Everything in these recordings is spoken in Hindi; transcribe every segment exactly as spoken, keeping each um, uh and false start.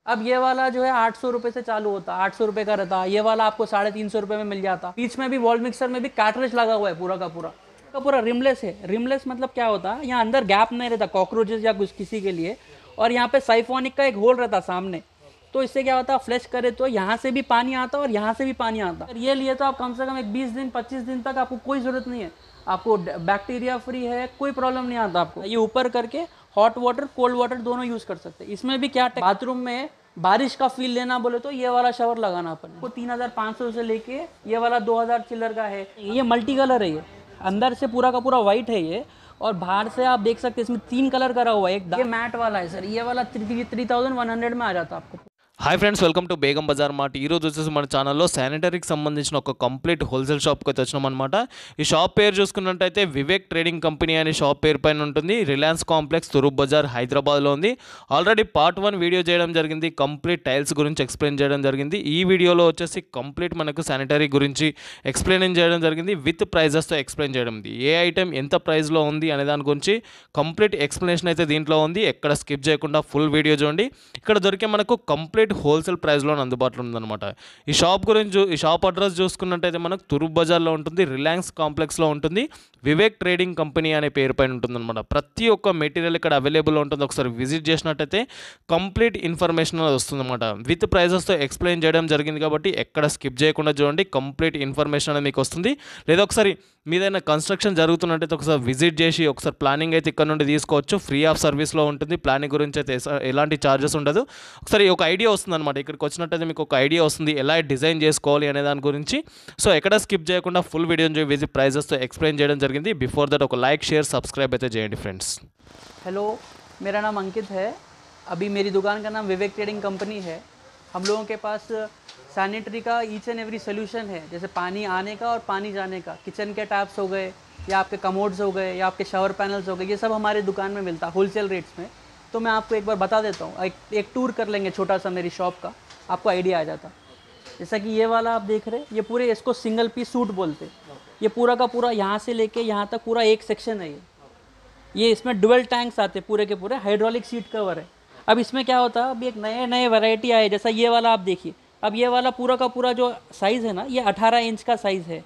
अब ये वाला जो है आठ सौ रुपये से चालू होता, आठ सौ रुपये का रहता। ये वाला आपको साढ़े तीन सौ रुपये में मिल जाता। बीच में भी वॉल मिक्सर में भी कार्ट्रिज लगा हुआ है पूरा का पूरा का पूरा रिमलेस है। रिमलेस मतलब क्या होता है, यहाँ अंदर गैप नहीं रहता कॉकरोचेस या कुछ किसी के लिए। और यहाँ पे साइफोनिक का एक होल रहता सामने, तो इससे क्या होता है, फ्लैश करे तो यहाँ से भी पानी आता और यहाँ से भी पानी आता। ये लिए तो आप कम से कम एक बीस दिन पच्चीस दिन तक आपको कोई ज़रूरत नहीं है, आपको बैक्टीरिया फ्री है, कोई प्रॉब्लम नहीं आता आपको। ये ऊपर करके हॉट वाटर कोल्ड वाटर दोनों यूज़ कर सकते हैं। इसमें भी क्या, बाथरूम में बारिश का फील लेना बोले तो ये वाला शावर लगाना अपन को तीन हज़ार पाँच सौ से लेके ये वाला दो हज़ार चिल्लर का है। ये मल्टी कलर है, ये अंदर से पूरा का पूरा वाइट है ये, और बाहर से आप देख सकते हैं इसमें तीन कलर करा हुआ है। एक ये मैट वाला है सर, ये वाला three three thousand one hundred में आ जाता आपको। Hi friends, welcome to Begum Bazar mart. ఈరోజు వచ్చేసి మన ఛానల్లో శానిటరీకి సంబంధించిన ఒక కంప్లీట్ హోల్సేల్ షాప్కి అయితే వచ్చినాం అనమాట. ఈ షాప్ పేరు చూసుకున్నట్టయితే వివేక్ ట్రేడింగ్ కంపెనీ అనే షాప్ పేరు పైన ఉంటుంది. రిలయన్స్ కాంప్లెక్స్ తూర్పు బజార్ హైదరాబాద్లో ఉంది. ఆల్రెడీ పార్ట్ వన్ వీడియో చేయడం జరిగింది, కంప్లీట్ టైల్స్ గురించి ఎక్స్ప్లెయిన్ చేయడం జరిగింది. ఈ వీడియోలో వచ్చేసి కంప్లీట్ మనకు శానిటరీ గురించి ఎక్స్ప్లెయిన్ చేయడం జరిగింది, విత్ ప్రైజెస్తో ఎక్స్ప్లెయిన్ చేయడం. ఏ ఐటెం ఎంత ప్రైస్లో ఉంది అనే దాని గురించి కంప్లీట్ ఎక్స్ప్లెనేషన్ అయితే దీంట్లో ఉంది. ఎక్కడ స్కిప్ చేయకుండా ఫుల్ వీడియో చూడండి. ఇక్కడ దొరికే మనకు కంప్లీట్ హోల్సేల్ ప్రైస్లో అందుబాటులో ఉందన్నమాట. ఈ షాప్ గురించి, ఈ షాప్ అడ్రస్ చూసుకున్నట్టయితే మనకు తూర్పు బజార్లో ఉంటుంది, రిలయన్స్ కాంప్లెక్స్లో ఉంటుంది. వివేక్ ట్రేడింగ్ కంపెనీ అనే పేరు పైన ఉంటుందన్నమాట. ప్రతి ఒక్క మెటీరియల్ ఇక్కడ అవైలబుల్లో ఉంటుంది. ఒకసారి విజిట్ చేసినట్టయితే కంప్లీట్ ఇన్ఫర్మేషన్ అనేది వస్తుందన్నమాట. విత్ ప్రైజెస్తో ఎక్స్ప్లెయిన్ చేయడం జరిగింది కాబట్టి ఎక్కడ స్కిప్ చేయకుండా చూడండి, కంప్లీట్ ఇన్ఫర్మేషన్ అనేది మీకు వస్తుంది. లేదా ఒకసారి మీదైనా కన్స్ట్రక్షన్ జరుగుతున్నట్టయితే ఒకసారి విజిట్ చేసి ఒకసారి ప్లానింగ్ అయితే ఇక్కడ నుండి తీసుకోవచ్చు. ఫ్రీ ఆఫ్ సర్వీస్లో ఉంటుంది. ప్లానింగ్ గురించి అయితే ఎలాంటి ఛార్జెస్ ఉండదు. ఒకసారి ఒక ఐడియా వస్తుంది అనమాట. ఇక్కడికి వచ్చినట్టయితే మీకు ఒక ఐడియా వస్తుంది ఎలా డిజైన్ చేసుకోవాలి అనే దాని గురించి. సో ఎక్కడ స్కిప్ చేయకుండా ఫుల్ వీడియోని విజిట్ ప్రైజెస్తో ఎక్స్ప్లెయిన్ చేయడం జరిగింది. బిఫోర్ దట్ ఒక లైక్ షేర్ సబ్స్క్రైబ్ అయితే చేయండి ఫ్రెండ్స్. हेलो, मेरा नाम अंकित है. अभी मेरी दुकान का नाम विवेक ट्रेडिंग कंपनी है. हम लोगों के पास सैनिटरी का ईच एंड एवरी सोल्यूशन है, जैसे पानी आने का और पानी जाने का. किचन के टैप्स हो गए या आपके कमोड्स हो गए या आपके शावर पैनल्स हो गए, ये सब हमारे दुकान में मिलता है होलसेल रेट्स में. तो मैं आपको एक बार बता देता हूँ, एक, एक टूर कर लेंगे छोटा सा मेरी शॉप का, आपको आइडिया आ जाता. जैसा कि ये वाला आप देख रहे हैं, ये पूरे इसको सिंगल पीस सूट बोलते हैं. ये पूरा का पूरा यहाँ से लेके यहाँ तक पूरा एक सेक्शन है. ये ये इसमें डुअल टैंक्स आते हैं, पूरे के पूरे हाइड्रोलिक सीट कवर है. अब इसमें क्या होता है, अब एक नए नए वैरायटी आए, जैसा ये वाला आप देखिए. अब ये वाला पूरा का पूरा जो साइज़ है ना, ये अठारह इंच का साइज़ है.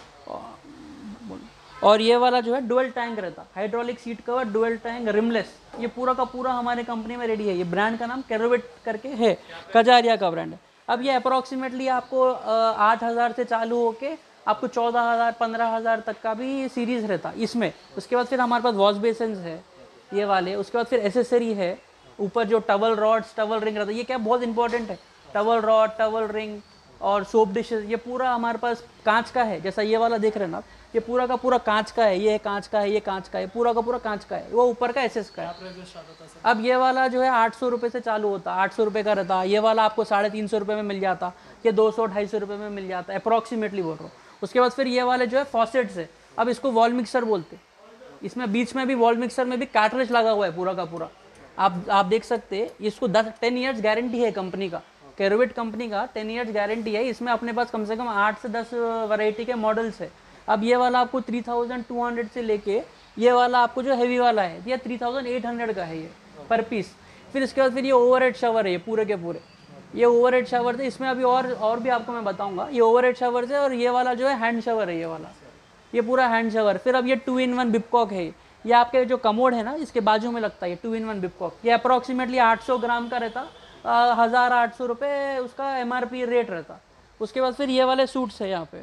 और ये वाला जो है डुअल टैंक रहता, hydraulic seat cover, dual tank, rimless. ये पूरा का पूरा हमारे कंपनी में रेडी है. ये ब्रांड का नाम केरोविट करके है, कजारिया का ब्रांड है. अब ये अप्रॉक्सीमेटली आपको आठ हज़ार से चालू होके आपको चौदह हज़ार पंद्रह हज़ार तक का भी सीरीज़ रहता इसमें. उसके बाद फिर हमारे पास वॉश बेसिन्स है ये वाले. उसके बाद फिर एसेसरी है, ऊपर जो टवल रॉड्स टवल रिंग रहता है, ये क्या बहुत इंपॉर्टेंट है. टवल रॉड, टवल रिंग और सोप डिशेस, ये पूरा हमारे पास कांच का है. जैसा ये वाला देख रहे हैं ना, ये पूरा का पूरा कांच का है. ये कांच का है, ये कांच का है, पूरा का पूरा कांच का है. वो ऊपर का एसएस का है. अब ये वाला जो है आठ सौ रुपये से चालू होता, आठ सौ रुपये का रहता. ये वाला आपको साढ़े तीन सौ रुपये में मिल जाता. ये दो सौ ढाई सौ रुपये में मिल जाता है, अप्रॉक्सीमेटली बोल रहा हूँ. उसके बाद फिर ये वाले जो है फॉसेट्स है. अब इसको वॉल मिक्सर बोलते. इसमें बीच में भी वॉल मिक्सर में भी कार्ट्रिज लगा हुआ है पूरा का पूरा. आप आप देख सकते हैं. इसको दस टेन ईयर्स गारंटी है कंपनी का, केरोविट कंपनी का टेन ईयर्स गारंटी है. इसमें अपने पास कम से कम आठ से दस वैरायटी के मॉडल्स है. अब ये वाला आपको थ्री थाउजेंड टू हंड्रेड से लेके ये वाला आपको जो हैवी वाला है, ये थ्री थाउजेंड एट हंड्रेड का है ये पर पीस. फिर इसके बाद फिर ये ओवरहेड शावर है, ये पूरे के पूरे ये ओवरहेड शावर थे. इसमें अभी और और भी आपको मैं बताऊंगा. ये ओवरहेड शावर है और ये वाला जो है हैंड शावर है, ये वाला ये पूरा हैंड शावर. फिर अब ये टू इन वन बिपकॉक है. ये आपके जो कमोड है ना, इसके बाजू में लगता है ये टू इन वन बिपकॉक. ये अप्रॉक्सीमेटली आठ सौ ग्राम का रहता, हज़ार आठ सौ रुपये उसका एम आर पी रेट रहता. उसके बाद फिर ये वाले सूट्स है यहाँ पे.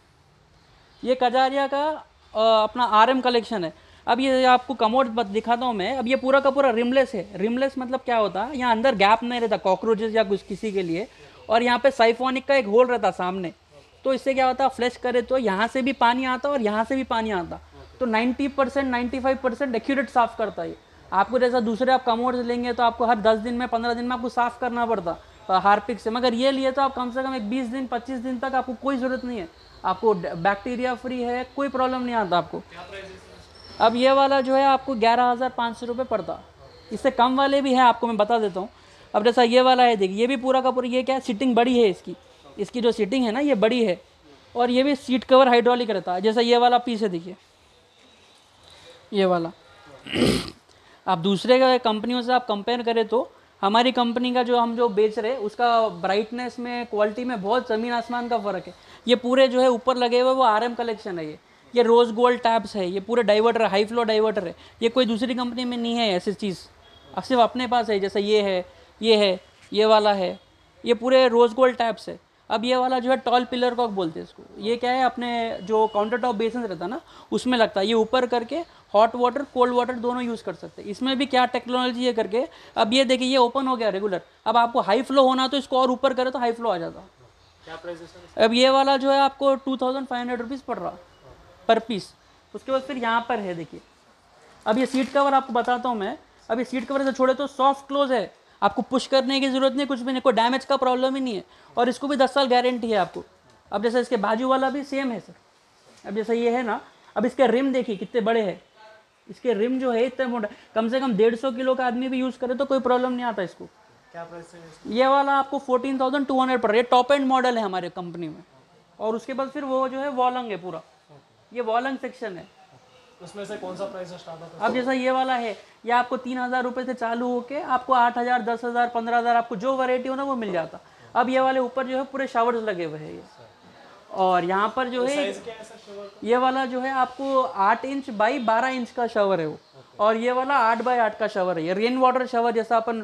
ये कजारिया का आ, अपना आर एम कलेक्शन है. अब ये आपको कमोड दिखाता हूँ मैं. अब ये पूरा का पूरा रिमलेस है. रिमलेस मतलब क्या होता है, यहाँ अंदर गैप नहीं रहता कॉकरोचेस या कुछ किसी के लिए. और यहाँ पे साइफोनिक का एक होल रहता सामने, तो इससे क्या होता है, फ्लैश करे तो यहाँ से भी पानी आता और यहाँ से भी पानी आता. तो ninety percent ninety five percent accurate साफ़ करता है. आपको जैसा दूसरे आप कमोड्स लेंगे तो आपको हर दस दिन में पंद्रह दिन में आपको साफ़ करना पड़ता हार्पिक से. मगर ये लिए तो आप कम से कम एक बीस दिन पच्चीस दिन तक आपको कोई ज़रूरत नहीं है, आपको बैक्टीरिया फ्री है, कोई प्रॉब्लम नहीं आता आपको. अब ये वाला जो है आपको ग्यारह हज़ार पाँच सौ रुपये पड़ता. इससे कम वाले भी हैं, आपको मैं बता देता हूँ. अब जैसा ये वाला है, देखिए ये भी पूरा का पूरा, ये क्या सीटिंग बड़ी है इसकी. इसकी जो सीटिंग है ना, ये बड़ी है. और ये भी सीट कवर हाइड्रोलिक रहता है. जैसा ये वाला पीस है, देखिए ये वाला. आप दूसरे कंपनियों से आप कंपेयर करें तो हमारी कंपनी का जो हम जो बेच रहे हैं उसका ब्राइटनेस में, क्वालिटी में बहुत ज़मीन आसमान का फ़र्क है। ये पूरे जो है ऊपर लगे हुए वो आर एम कलेक्शन है। ये ये रोज़ गोल्ड टैप्स है, ये पूरे डाइवर्टर, हाई फ्लो डाइवर्टर है। ये कोई दूसरी कंपनी में नहीं है ऐसी चीज़, अब सिर्फ अपने पास है। जैसे ये है, ये है, ये वाला है, ये पूरे रोज़ गोल्ड टैप्स है। अब ये वाला जो है टॉल पिलर कॉक बोलते हैं इसको। ये क्या है, अपने जो काउंटर टॉप बेसन रहता है ना उसमें लगता है। ये ऊपर करके हॉट वाटर कोल्ड वाटर दोनों यूज़ कर सकते हैं। इसमें भी क्या टेक्नोलॉजी है करके, अब ये देखिए ये ओपन हो गया रेगुलर। अब आपको हाई फ्लो होना तो इसको और ऊपर करे तो हाई फ्लो आ जाता। क्या प्राइस है सर? अब ये वाला जो है आपको two thousand five hundred rupees पड़ रहा पर पीस। उसके बाद फिर यहाँ पर है देखिए, अब ये सीट कवर आपको बताता हूँ मैं। अब ये सीट कवर से छोड़े तो सॉफ्ट क्लोज है, आपको पुश करने की ज़रूरत नहीं, कुछ भी नहीं, कोई डैमेज का प्रॉब्लम ही नहीं है। और इसको भी दस साल गारंटी है आपको। अब जैसे इसके बाजू वाला भी सेम है सर। अब जैसे ये है ना, अब इसके रिम देखिए कितने बड़े हैं। इसके रिम जो है इतने मोटा, कम से कम डेढ़ सौ किलो का आदमी भी यूज़ करे तो कोई प्रॉब्लम नहीं आता इसको। क्या प्राइस है? ये वाला आपको फोर्टीन थाउजेंड टू हंड्रेड पड़ रहा है। टॉप एंड मॉडल है हमारे कंपनी में। और उसके बाद फिर वो जो है वॉलंग है पूरा, ये वॉलंग सेक्शन है। उसमें से कौन सा प्राइस स्टार्ट होता है? अब जैसा ये वाला है, ये आपको तीन हज़ार रुपये से चालू होके आपको आठ हज़ार दस हज़ार पंद्रह हज़ार आपको जो वैरायटी हो ना वो मिल जाता। अब ये वाले ऊपर जो है पूरे शावर्स लगे हुए हैं ये। और यहाँ पर जो है ये वाला जो है आपको आठ इंच बाई बारह इंच का शावर है वो। और ये वाला आठ बाई आठ का शावर है। ये रेन वाटर शावर, जैसा अपन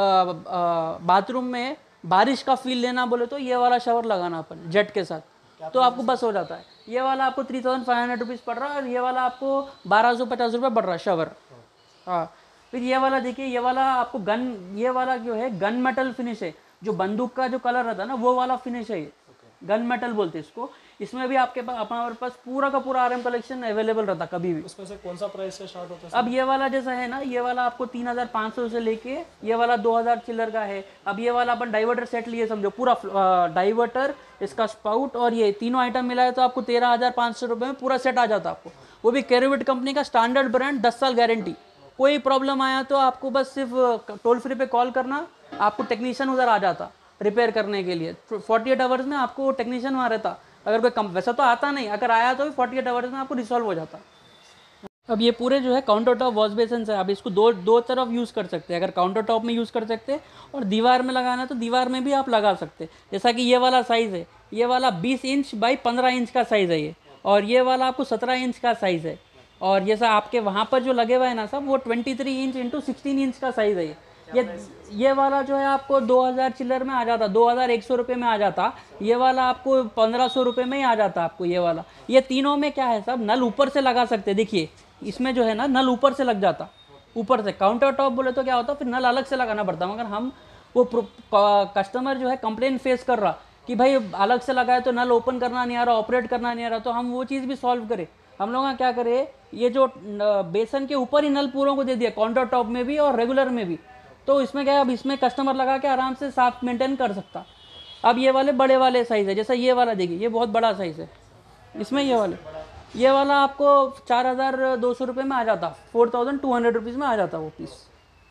बाथरूम में बारिश का फील लेना बोले तो ये वाला शावर लगाना अपन जेट के साथ, तो आपको बस हो जाता है। ये वाला आपको three thousand five hundred rupees पड़ रहा है। और ये वाला आपको बारह सौ पचास रुपये पड़ रहा है शावर। हाँ, फिर ये वाला देखिए, ये वाला आपको गन, ये वाला जो है गन मेटल फिनिश है। जो बंदूक का जो कलर रहता है ना वो वाला फिनिश है ये, गन मेटल बोलते हैं इसको। इसमें भी आपके पास अपना पास पूरा का पूरा आरएम कलेक्शन अवेलेबल रहता कभी भी। उसमें से कौन सा प्राइस से स्टार्ट होता है? अब ये वाला जैसा है ना, ये वाला आपको तीन हज़ार पाँच सौ से लेके ये वाला दो हज़ार चिल्लर का है। अब ये वाला अपन डाइवर्टर सेट लिए समझो, पूरा डाइवर्टर, इसका स्पाउट और ये तीनों आइटम मिलाए तो आपको तेरह हज़ार पाँच सौ रुपये में पूरा सेट आ जाता आपको। वो भी केरोविट कंपनी का स्टैंडर्ड ब्रांड, दस साल गारंटी। कोई प्रॉब्लम आया तो आपको बस सिर्फ टोल फ्री पे कॉल करना, आपको टेक्नीशियन उधर आ जाता रिपेयर करने के लिए। फोर्टी एट आवर्स में आपको टेक्नीशियन वहाँ रहता। अगर कोई कम, वैसा तो आता नहीं, अगर आया तो भी फोर्टी एट आवर्स में आपको रिसॉल्व हो जाता। अब ये पूरे जो है काउंटर टॉप वॉश बेसिन है। आप इसको दो दो तरफ यूज़ कर सकते हैं। अगर काउंटर टॉप में यूज़ कर सकते हैं और दीवार में लगाना है तो दीवार में भी आप लगा सकते हैं। जैसा कि ये वाला साइज़ है, ये वाला बीस इंच बाई पंद्रह इंच का साइज़ है ये। और ये वाला आपको सत्रह इंच का साइज़ है। और जैसा आपके वहाँ पर जो लगे हुआ है ना सब, वो twenty three inch into sixteen inch का साइज़ है ये। ये ये वाला जो है आपको दो हज़ार चिल्लर में आ जाता, दो हज़ार एक सौ रुपये में आ जाता। ये वाला आपको पंद्रह सौ रुपये में ही आ जाता आपको ये वाला। ये तीनों में क्या है सब, नल ऊपर से लगा सकते हैं। देखिए इसमें जो है ना नल ऊपर से लग जाता, ऊपर से। काउंटर टॉप बोले तो क्या होता, फिर नल अलग से लगाना पड़ता। मगर हम वो कस्टमर जो है कंप्लेन फेस कर रहा कि भाई अलग से लगाए तो नल ओपन करना नहीं आ रहा, ऑपरेट करना नहीं आ रहा, तो हम वो चीज़ भी सॉल्व करें। हम लोग क्या करें, ये जो बेसन के ऊपर ही नल पूरों को दे दिया, काउंटर टॉप में भी और रेगुलर में भी। तो इसमें क्या है, अब इसमें कस्टमर लगा के आराम से साफ मेंटेन कर सकता। अब ये वाले बड़े वाले साइज़ है, जैसा ये वाला देखिए, ये बहुत बड़ा साइज़ है। इसमें ये वाले ये वाला आपको चार हज़ार दो सौ रुपये में आ जाता, four thousand two hundred rupees में आ जाता वो पीस।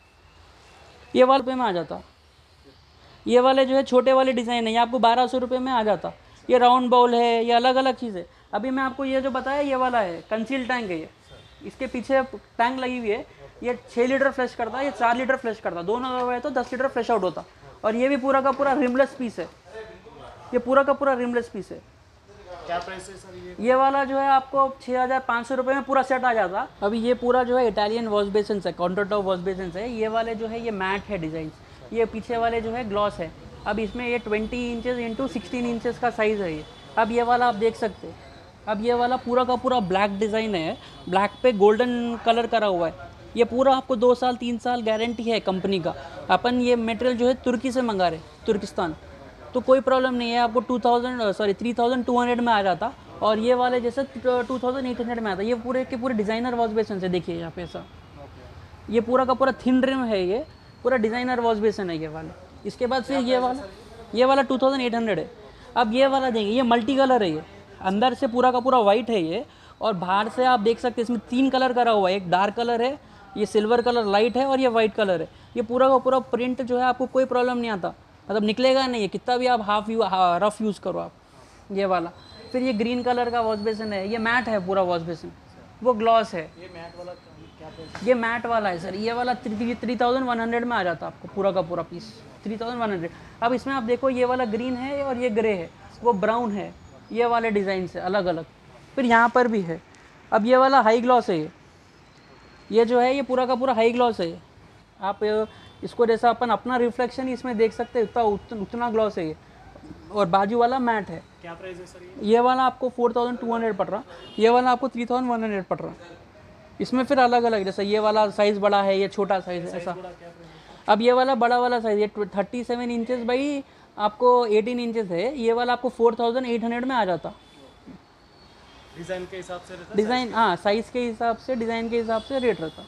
ये वाले रुपये में आ जाता। ये वाले जो है छोटे वाले डिज़ाइन है, ये आपको बारह सौ रुपये में आ जाता। ये राउंड बाउल है, ये अलग अलग चीज़ है। अभी मैं आपको ये जो बताया ये वाला है कंसील टैंक है ये, इसके पीछे टैंक लगी हुई है। ये छः लीटर फ्लैश करता है, ये चार लीटर फ्लैश करता, दोनों अगर है तो दस लीटर फ्लैश आउट होता। और ये भी पूरा का पूरा रिमलेस पीस है, ये पूरा का पूरा रिमलेस पीस है। क्या प्राइस है सर ये? ये वाला जो है आपको छः हज़ार पाँच सौ रुपये में पूरा सेट आ जाता। अभी ये पूरा जो है इटालियन वॉश बेसिन है, काउंटर टॉप वॉश बेसिन है। ये वाले जो है ये मैट है डिज़ाइन, ये पीछे वाले जो है ग्लॉस है। अब इसमें ये twenty inches into sixteen inches का साइज़ है ये। अब ये वाला आप देख सकते हैं, अब ये वाला पूरा का पूरा ब्लैक डिज़ाइन है, ब्लैक पे गोल्डन कलर करा हुआ है। ये पूरा आपको दो साल तीन साल गारंटी है कंपनी का। अपन ये मटेरियल जो है तुर्की से मंगा रहे, तुर्किस्तान, तो कोई प्रॉब्लम नहीं है। आपको two thousand sorry three thousand two hundred में आ जाता। और ये वाले जैसे टू थाउजेंड एट हंड्रेड में आता। ये पूरे के पूरे डिज़ाइनर वॉश बेसिन है, देखिए यहाँ पे ऐसा। ये पूरा का पूरा थिन रिम है, ये पूरा डिज़ाइनर वॉश बेसिन है ये वाला। इसके बाद फिर ये वाला ये वाला टू थाउजेंड एट हंड्रेड है। अब ये वाला देखिए, ये मल्टी कलर है, ये अंदर से पूरा का पूरा वाइट है ये, और बाहर से आप देख सकते हैं इसमें तीन कलर करा हुआ है। एक डार्क कलर है, ये सिल्वर कलर लाइट है, और ये वाइट कलर है। ये पूरा का पूरा प्रिंट जो है आपको कोई प्रॉब्लम नहीं आता, मतलब निकलेगा नहीं है, कितना भी आप हाफ यू रफ यूज़ करो आप। ये वाला फिर ये ग्रीन कलर का वॉश बेसिन है, ये मैट है पूरा वॉश बेसिन, वो ग्लॉस है। ये मैट वाला क्या ये मैट वाला है सर, ये वाला थ्री थाउजेंड वन हंड्रेड में आ जाता है आपको पूरा का पूरा piece, three thousand one hundred. अब इसमें आप देखो ये वाला ग्रीन है और ये ग्रे है, वो ब्राउन है, ये वाले डिज़ाइन से अलग अलग। फिर यहाँ पर भी है। अब ये वाला हाई ग्लॉस है, ये ये जो है ये पूरा का पूरा हाई ग्लॉस है। आप इसको जैसा अपन अपना रिफ्लेक्शन इसमें देख सकते हैं, उतना उतना, उतना ग्लॉस है ये। और बाजू वाला मैट है। क्या प्राइस है सर ये? ये वाला आपको फोर थाउजेंड टू हंड्रेड पड़ रहा, ये वाला आपको थ्री थाउजेंड वन हंड्रेड पड़ रहा। इसमें फिर अलग अलग, जैसा ये वाला साइज़ बड़ा है, ये छोटा साइज़ है, ऐसा। अब ये वाला बड़ा वाला साइज़, ये थर्टी सेवन इंचज़ बाई आपको एटीन इंचज़ है, ये वाला आपको फोर थाउजेंड एट हंड्रेड में आ जाता। डिज़ाइन के हिसाब से रहता है? डिज़ाइन, हाँ, साइज़ के हिसाब से, डिज़ाइन के हिसाब से रेट रहता।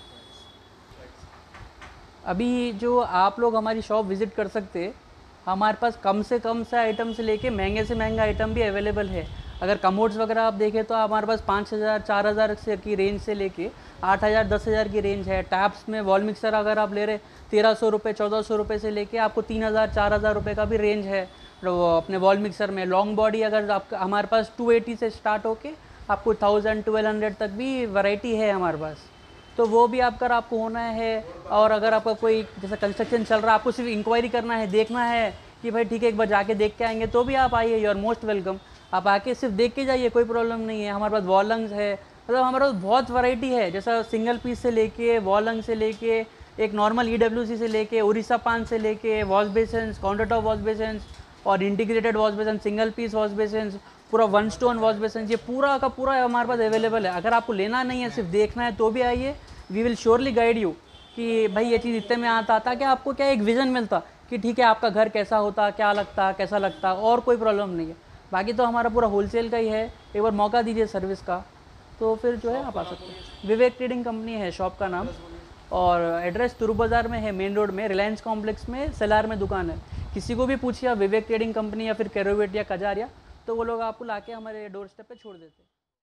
अभी जो आप लोग हमारी शॉप विज़िट कर सकते हैं, हमारे पास कम से कम से आइटम से लेके महंगे से महंगा आइटम भी अवेलेबल है। अगर कमोड्स वगैरह आप देखें तो हमारे पास पाँच हज़ार चार हज़ार से की रेंज से लेके आठ हज़ार दस हज़ार की रेंज है। टैप्स में वॉल मिक्सर अगर आप ले रहे तेरह सौ रुपये चौदह सौ रुपये से लेके आपको तीन हज़ार चार हज़ार रुपये का भी रेंज है वो अपने वॉल मिक्सर में। लॉन्ग बॉडी अगर आप हमारे पास टू एटी से स्टार्ट होके आपको थाउजेंड ट्वेल्व हंड्रेड तक भी वैरायटी है हमारे पास। तो वो भी आप अगर आपको होना है, और अगर आपका कोई जैसा कंस्ट्रक्शन चल रहा है, आपको सिर्फ इंक्वायरी करना है, देखना है कि भाई ठीक है एक बार जाके देख के आएंगे, तो भी आप आइए, यू आर मोस्ट वेलकम। आप आके सिर्फ देख के जाइए, कोई प्रॉब्लम नहीं है। हमारे पास वॉलंग्स है, मतलब हमारे पास बहुत वैरायटी है, जैसा सिंगल पीस से लेके वॉलंग से लेके एक नॉर्मल ई डब्ल्यू सी से लेके उड़ीसा पान से लेके wash basins, counter top wash basins और integrated wash basin, single piece wash basins, पूरा वन स्टोन वॉश बेसिन, ये पूरा का पूरा हमारे पास अवेलेबल है। अगर आपको लेना नहीं है, सिर्फ देखना है, तो भी आइए। We will surely guide you कि भाई ये चीज़ इतने में आता था कि आपको क्या एक विज़न मिलता कि ठीक है आपका घर कैसा होता, क्या लगता, कैसा लगता, और कोई प्रॉब्लम नहीं है। बाकी तो हमारा पूरा होलसेल का ही है। एक बार मौका दीजिए सर्विस का, तो फिर जो है आप आ सकते हैं। विवेक ट्रेडिंग कंपनी है शॉप का नाम, और एड्रेस तुरु बाज़ार में है, मेन रोड में, रिलायंस कॉम्प्लेक्स में सेलार में दुकान है। किसी को भी पूछिए आप विवेक ट्रेडिंग कंपनी या फिर कैरोवेट या कजारिया, तो वो लोग आपको लाके हमारे डोर स्टेप पे छोड़ देते हैं।